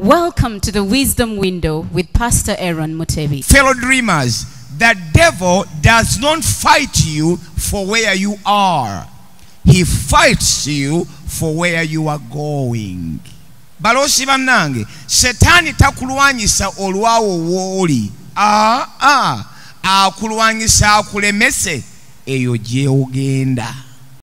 Welcome to the Wisdom Window with Pastor Aaron Mutebi. Fellow dreamers, the devil does not fight you for where you are. He fights you for where you are going. Balosi bannange, Shetani takulwanyisa olwawo woli. Akulwanyisa akulemese eyo gye ogenda.